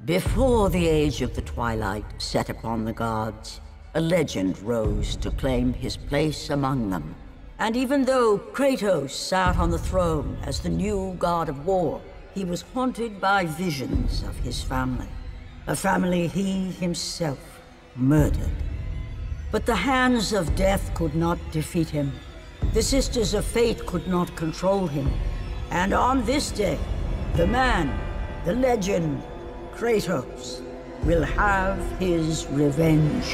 Before the age of the twilight set upon the gods, a legend rose to claim his place among them. And even though Kratos sat on the throne as the new god of war, he was haunted by visions of his family. A family he himself murdered. But the hands of death could not defeat him. The Sisters of Fate could not control him. And on this day, the man, the legend, Kratos, will have his revenge.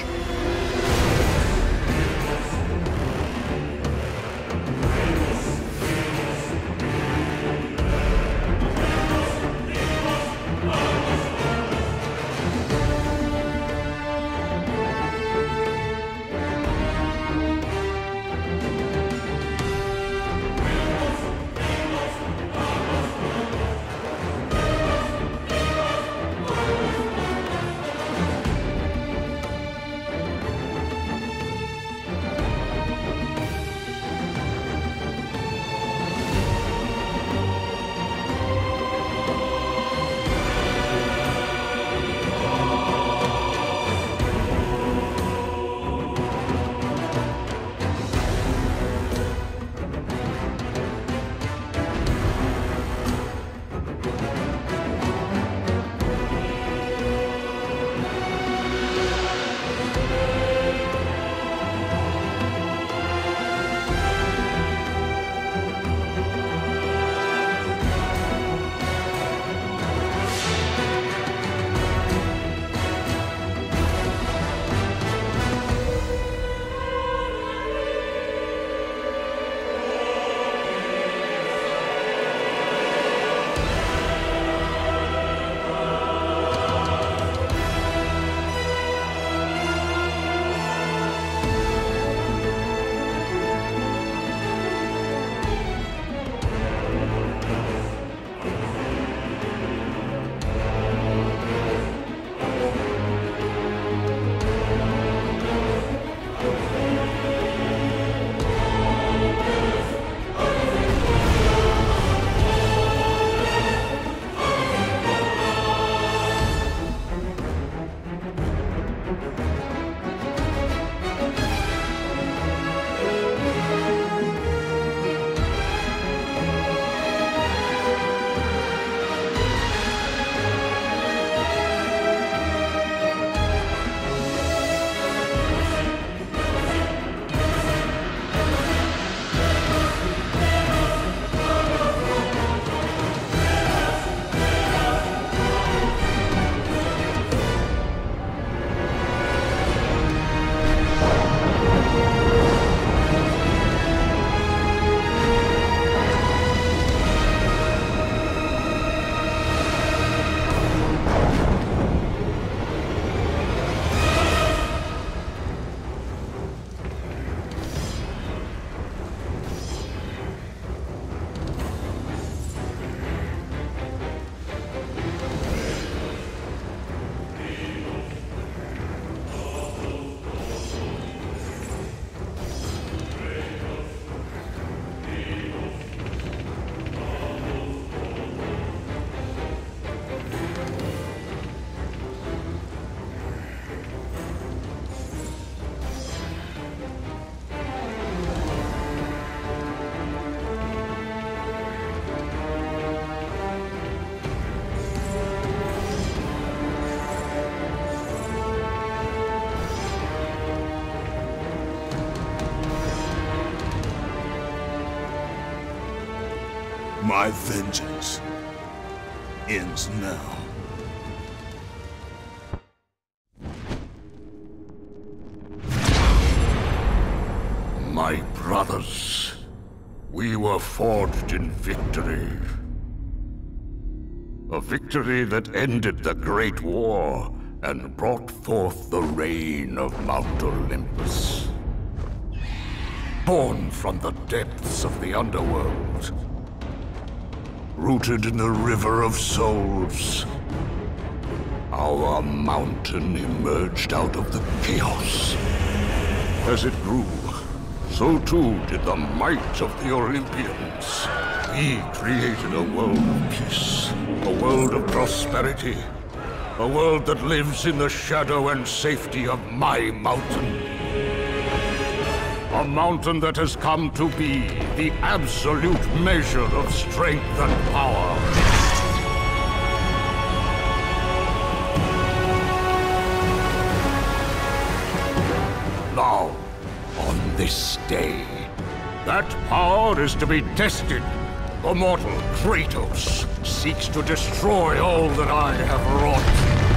My vengeance ends now. My brothers, we were forged in victory. A victory that ended the Great War and brought forth the reign of Mount Olympus. Born from the depths of the underworld, rooted in the River of Souls, our mountain emerged out of the chaos. As it grew, so too did the might of the Olympians. We created a world of peace, a world of prosperity, A world that lives in the shadow and safety of my mountain. A mountain that has come to be the absolute measure of strength and power. Now, on this day, that power is to be tested. The mortal Kratos seeks to destroy all that I have wrought.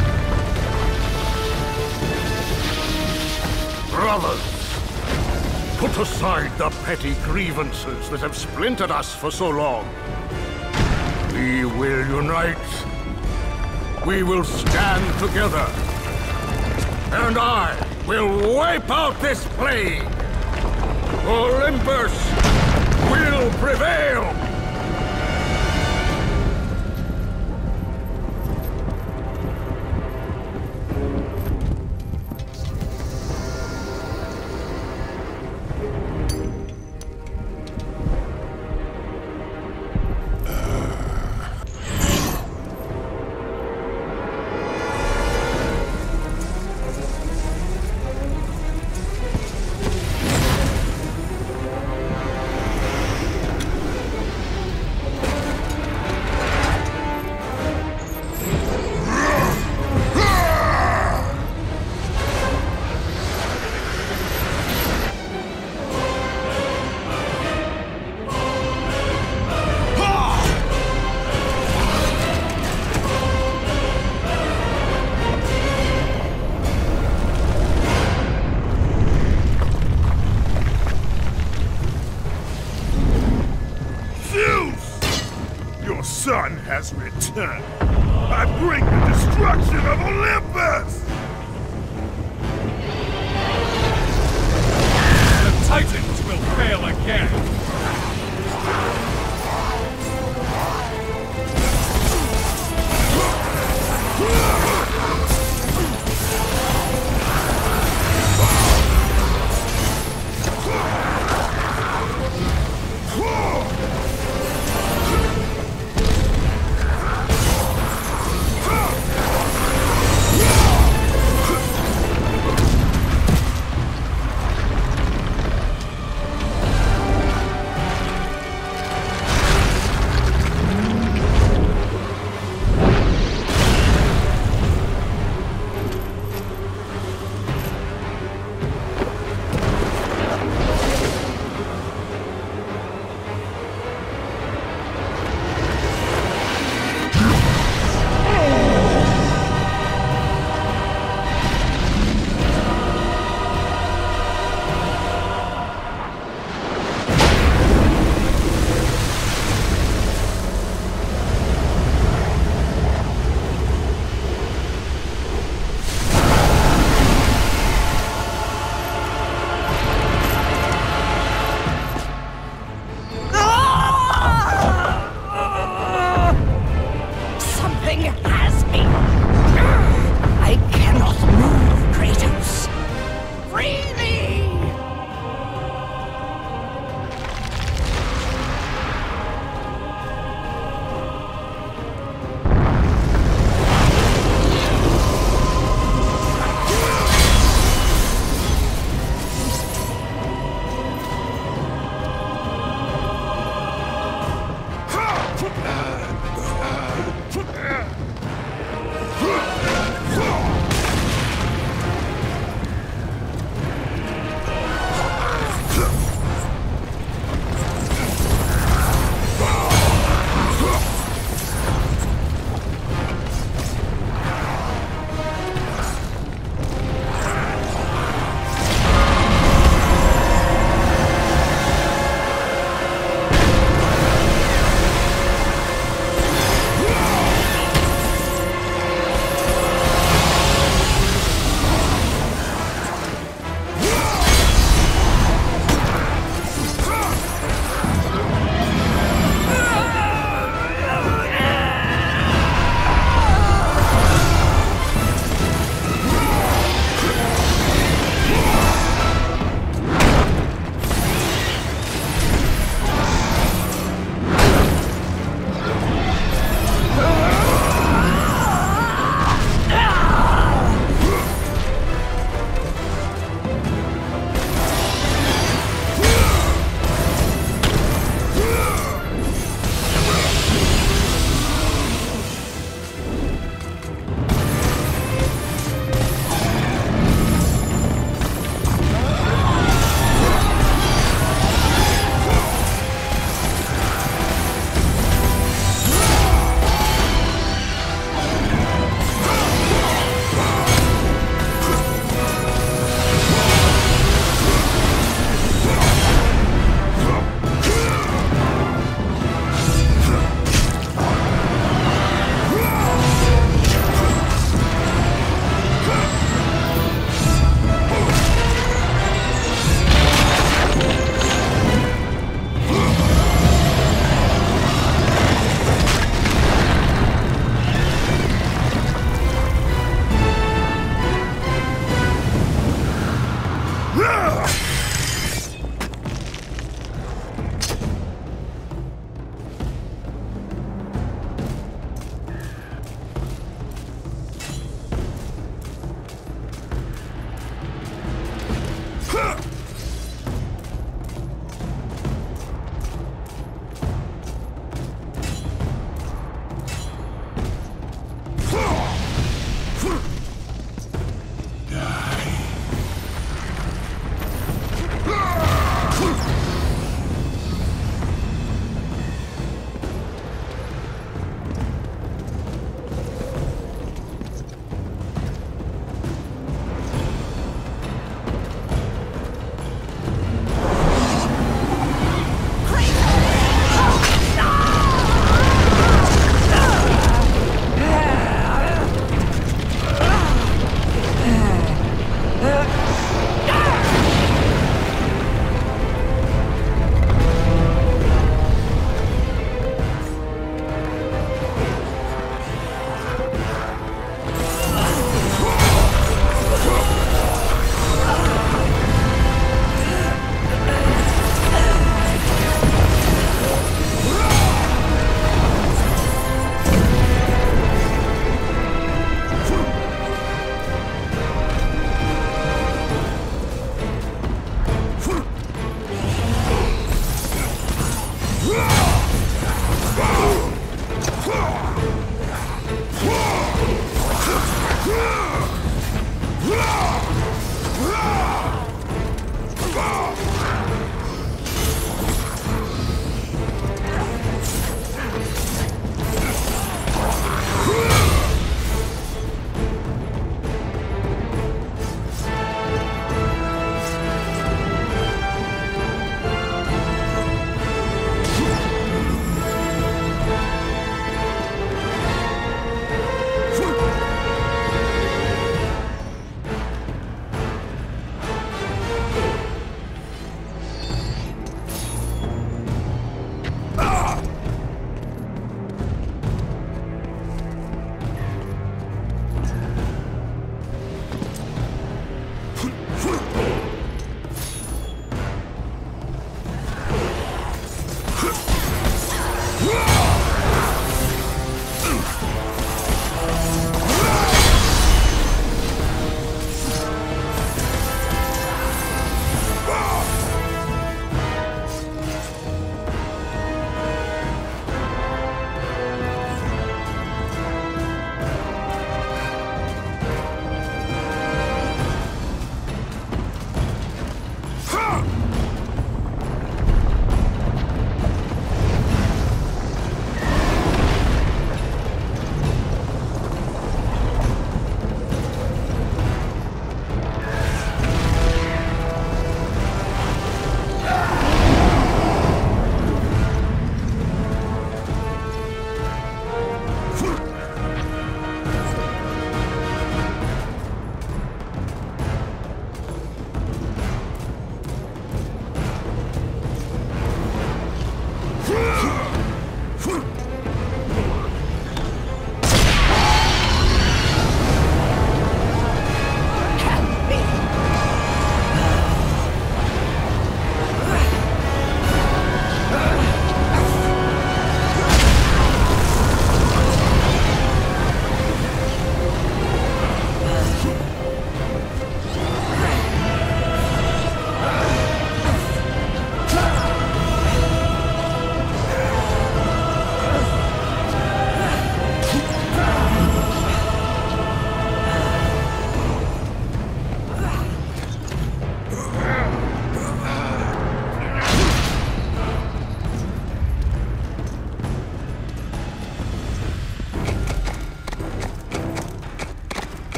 Brothers, put aside the petty grievances that have splintered us for so long. We will unite. We will stand together. And I will wipe out this plague. Olympus will prevail! Sun has returned. I bring the destruction of Olympus! The Titans will fail again!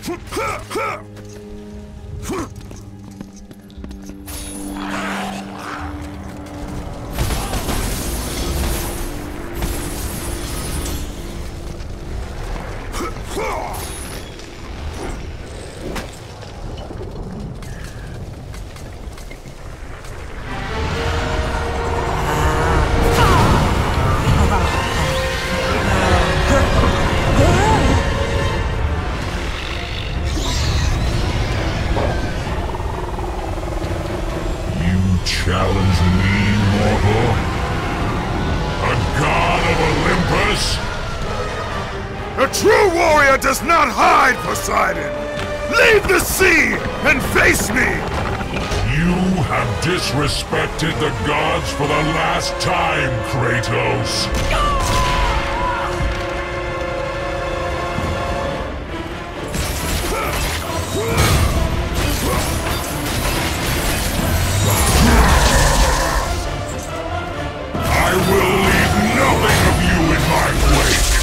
Challenge me, mortal? A god of Olympus? A true warrior does not hide, Poseidon! Leave the sea and face me! You have disrespected the gods for the last time, Kratos! I will leave nothing of you in my wake!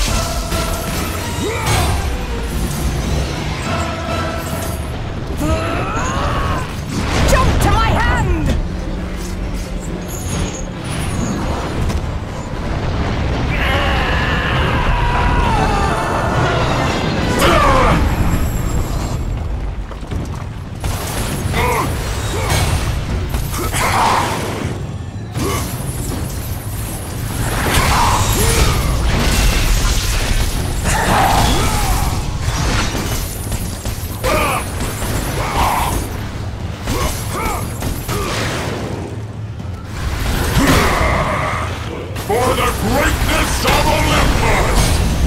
Jump to my hand! For the greatness of Olympus!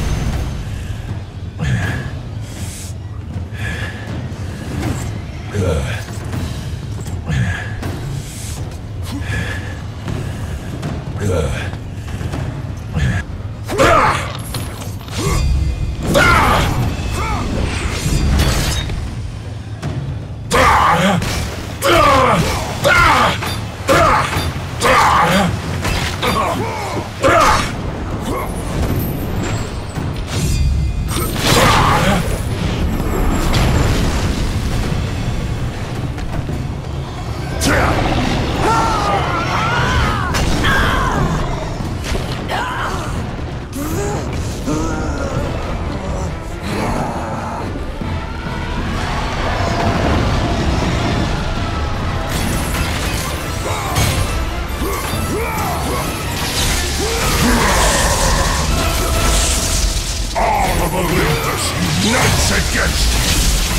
All of Olympus unites against you!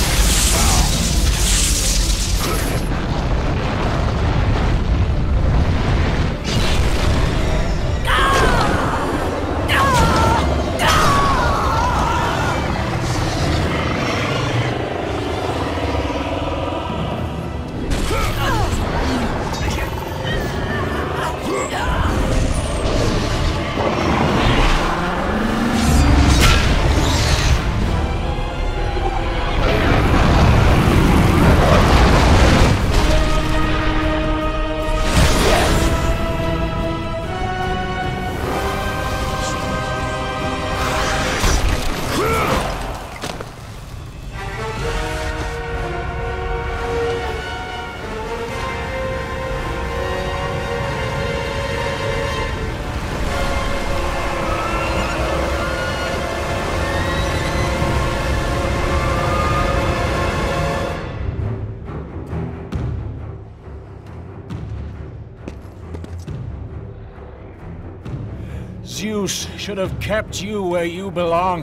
Zeus should have kept you where you belong.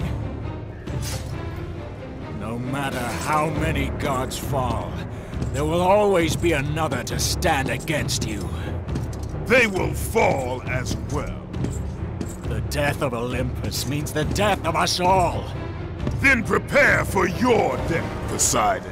No matter how many gods fall, there will always be another to stand against you. They will fall as well. The death of Olympus means the death of us all. Then prepare for your death, Poseidon.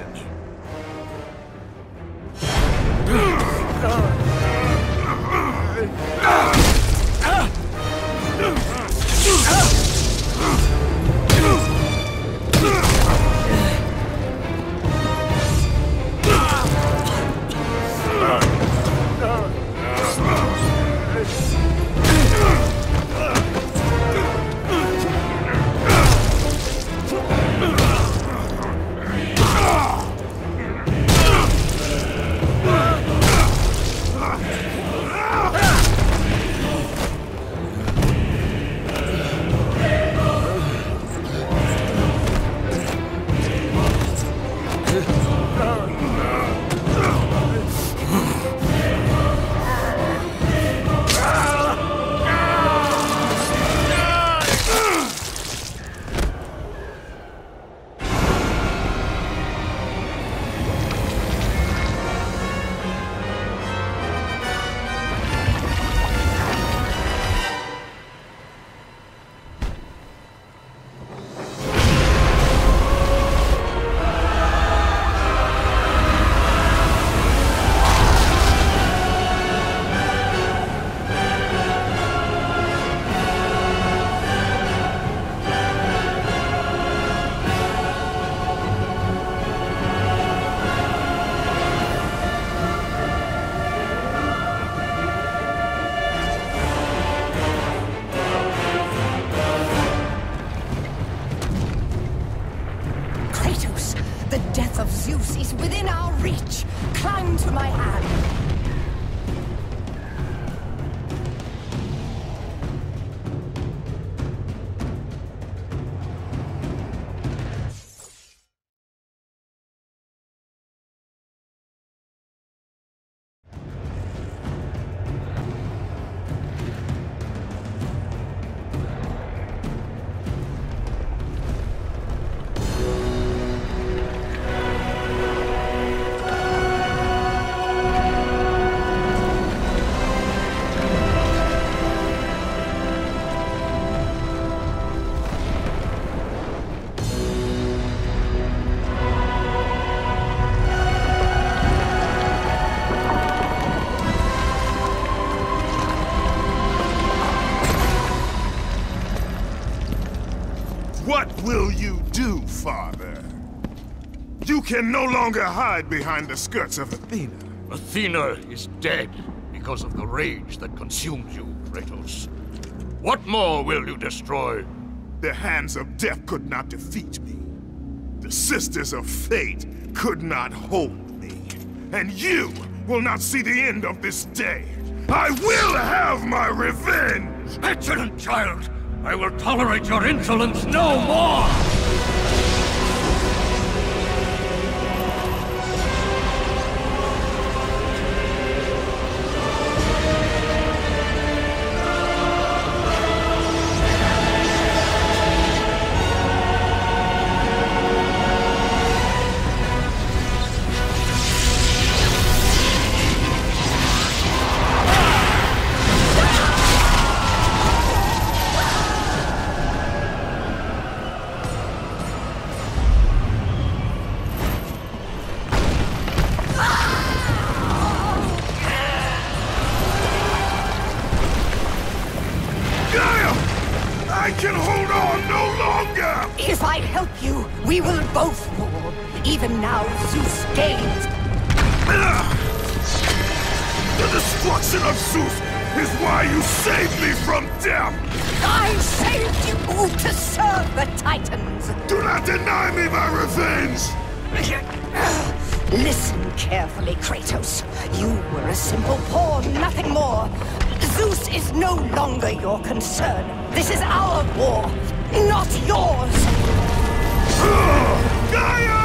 The death of Zeus is within our reach. Climb to my hand. What will you do, Father? You can no longer hide behind the skirts of Athena. Athena is dead because of the rage that consumes you, Kratos. What more will you destroy? The hands of death could not defeat me. The sisters of fate could not hold me. And you will not see the end of this day. I will have my revenge! Petulant child! I will tolerate your insolence no more! I can hold on no longer! If I help you, we will both fall. Even now, Zeus gains. The destruction of Zeus is why you saved me from death! I saved you to serve the Titans. Do not deny me my revenge! Listen carefully, Kratos. You were a simple pawn, nothing more. Zeus is no longer your concern. This is our war, not yours! Gaia!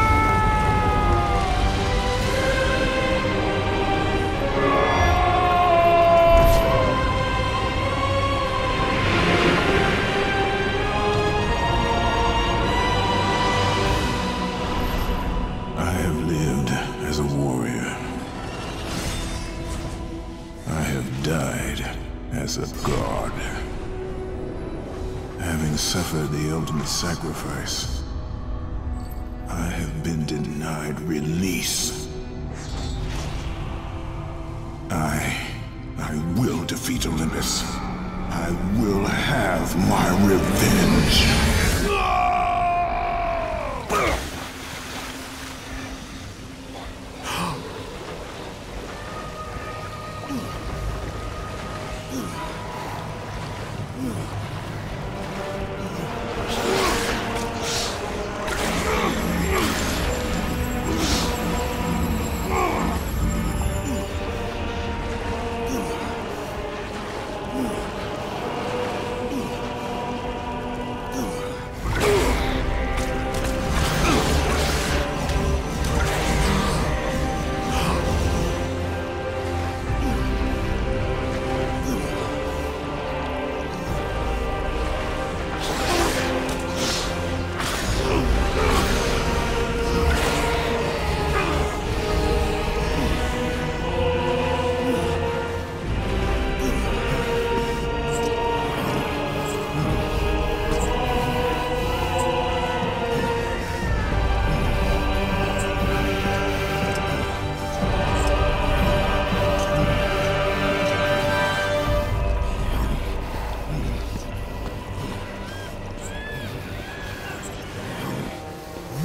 I have lived as a warrior. I have died as a god. Having suffered the ultimate sacrifice, I have been denied release. I will defeat Olympus. I will have my revenge.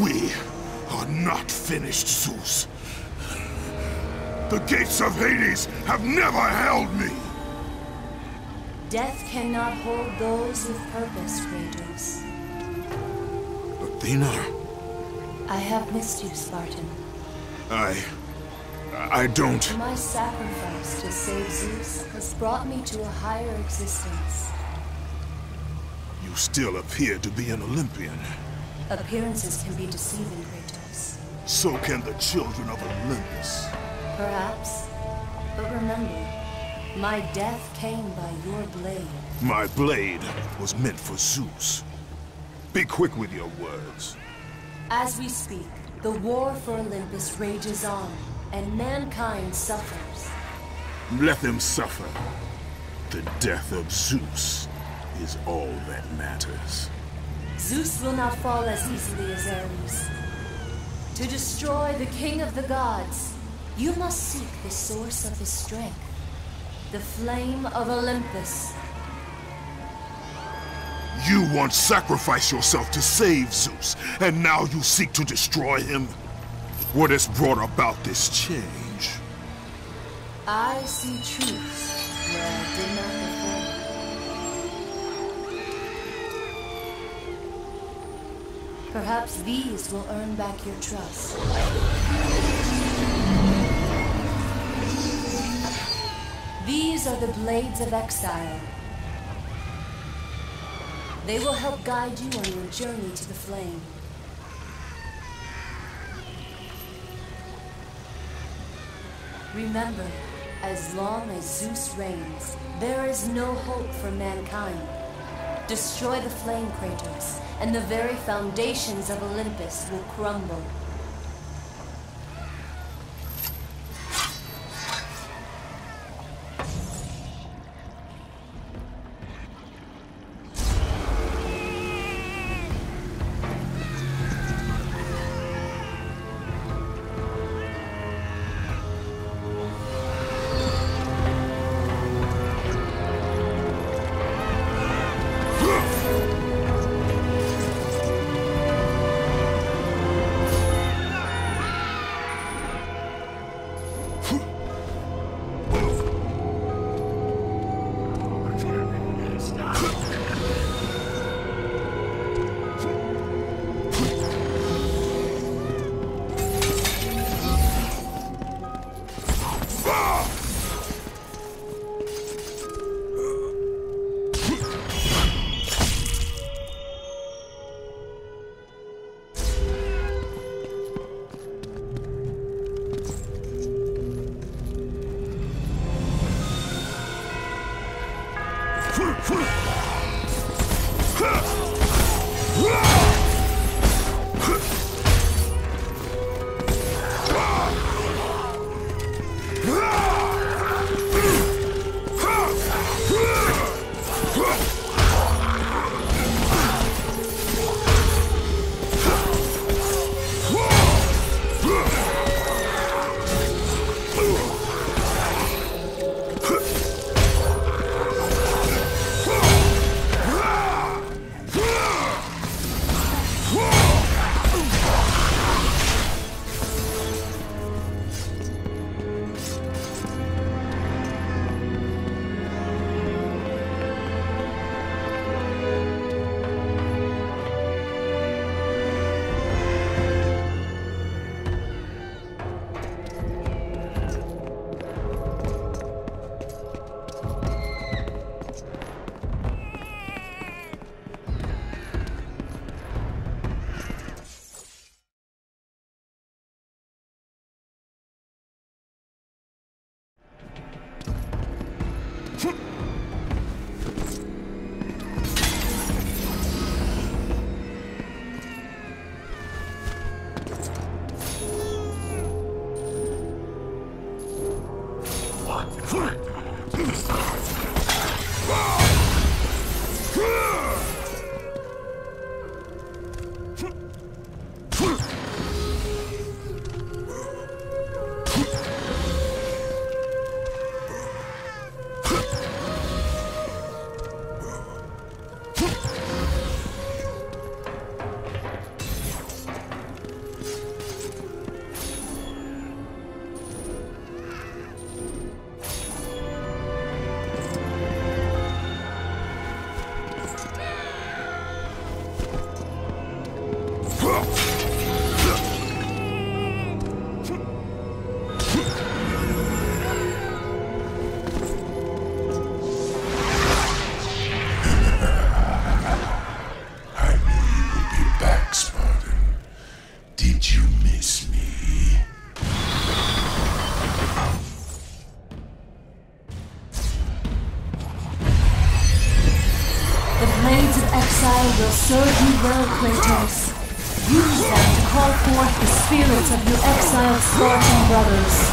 We are not finished, Zeus. The gates of Hades have never held me! Death cannot hold those with purpose, Kratos. Athena? I have missed you, Spartan. I don't... My sacrifice to save Zeus has brought me to a higher existence. You still appear to be an Olympian. Appearances can be deceiving, Kratos. So can the children of Olympus. Perhaps. But remember, my death came by your blade. My blade was meant for Zeus. Be quick with your words. As we speak, the war for Olympus rages on, and mankind suffers. Let them suffer. The death of Zeus is all that matters. Zeus will not fall as easily as Ares. To destroy the king of the gods, you must seek the source of his strength. The flame of Olympus. You once sacrificed yourself to save Zeus, and now you seek to destroy him? What has brought about this change? I see truths where I did not before. Perhaps these will earn back your trust. These are the Blades of Exile. They will help guide you on your journey to the flame. Remember, as long as Zeus reigns, there is no hope for mankind. Destroy the flame, Kratos, and the very foundations of Olympus will crumble. miss me? The Blades of Exile will serve you well, Kratos. Use them to call forth the spirits of your exiled Spartan brothers.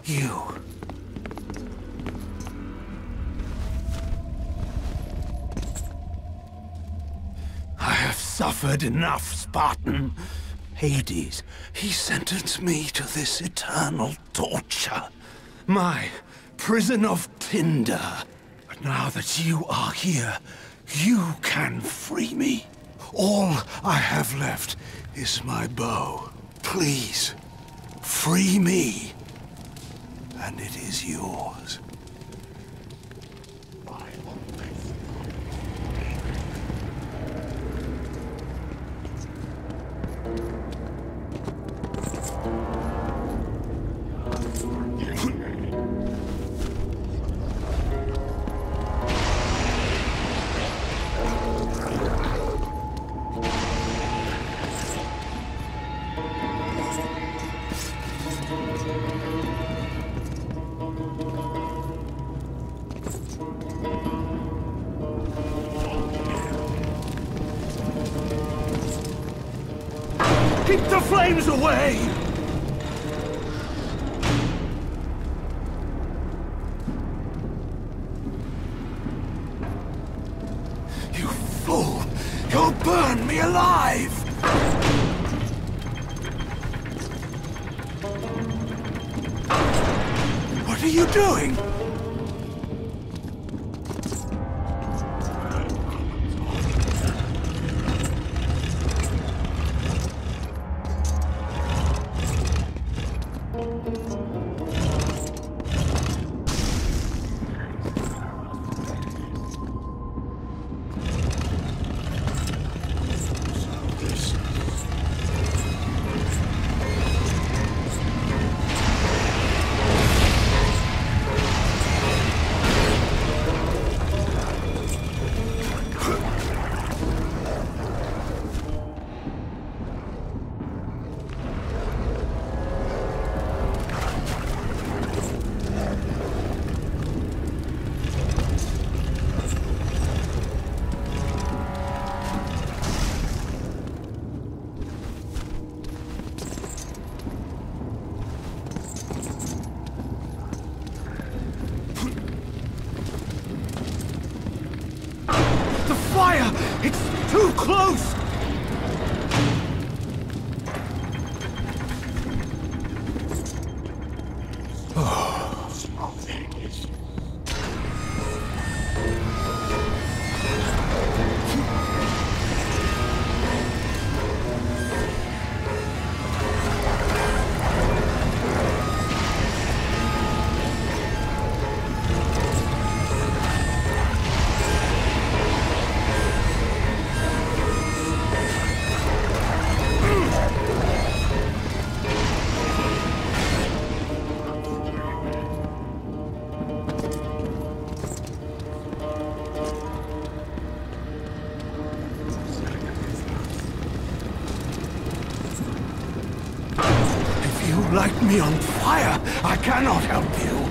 You. I have suffered enough, Spartan. Hades, he sentenced me to this eternal torture. My prison of tinder. But now that you are here, you can free me. All I have left is my bow. Please, free me, and it is yours. Keep the flames away! You fool! You'll burn me alive! What are you doing? Fire! It's too close! Light me on fire! I cannot help you!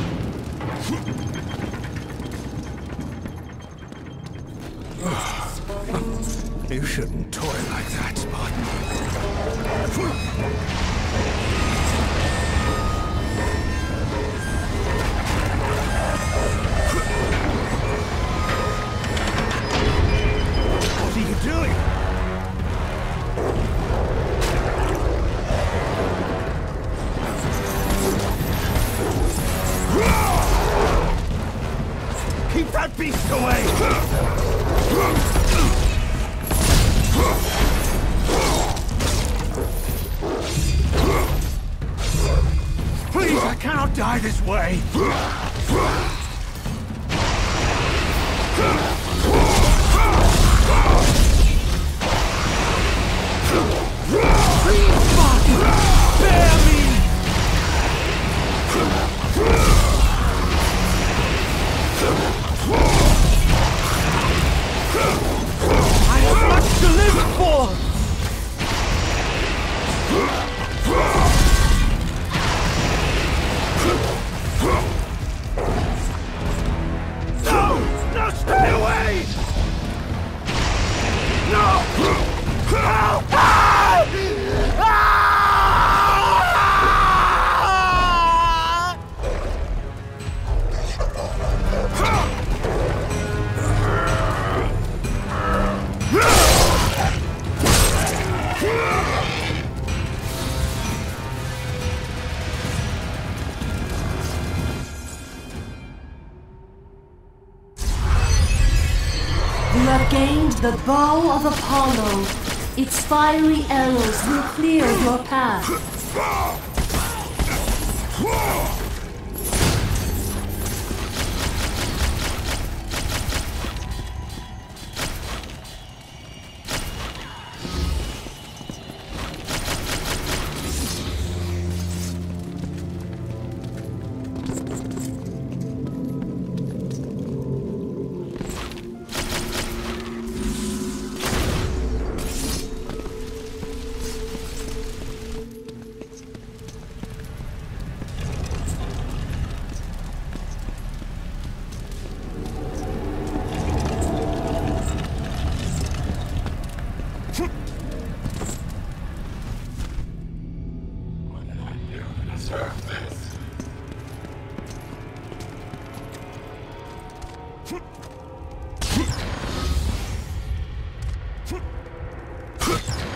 You shouldn't toy like that, Spartan. What are you doing? Keep that beast away! Please, I cannot die this way! Please, Spartan! Spare me! I have much to live for! You have gained the Bow of Apollo. Its fiery arrows will clear your path. Huh.